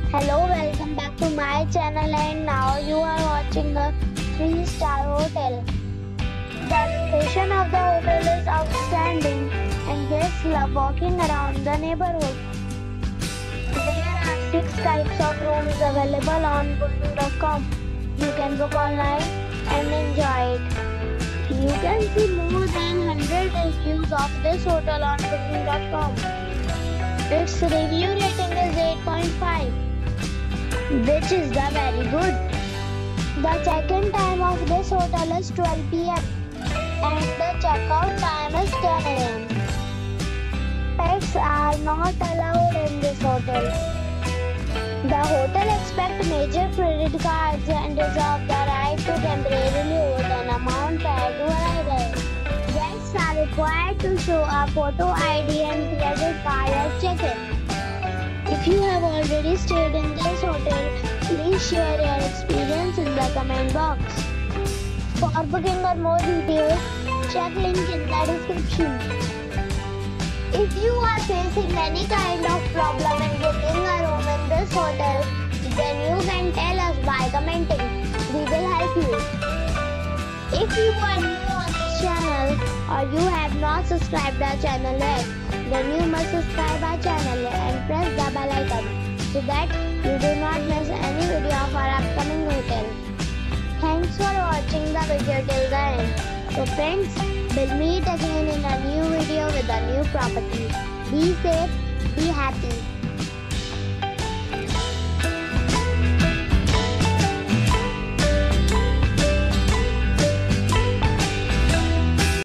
Hello, welcome back to my channel, and now you are watching a 3-star hotel. The location of the hotel is outstanding and guests love walking around the neighborhood. There are 6 types of rooms available on booking.com. You can book online and enjoy it. You can see more than 100 reviews of this hotel on booking.com. Its review rating is 8.5. which is the very good. The check-in time of this hotel is 12 p.m. and the check-out time is 10 a.m. Pets are not allowed in this hotel. The hotel accepts major credit cards and reserves the right to temporarily hold an amount prior to arrival. Guests are required to show a photo ID and credit card at check-in. If you have already stayed in this hotel, please share your experience in the comment box. For booking or more details, check link in the description. If you are facing any kind of problem in booking a room in this hotel, then you can tell us by commenting. We will help you. If you are new on this channel or you have not subscribed our channel yet, then you must subscribe our channel and press the bell icon so that you do not miss any video of our upcoming hotel. Thanks for watching the video till the end. So friends, we'll meet again in a new video with a new property. Be safe, be happy.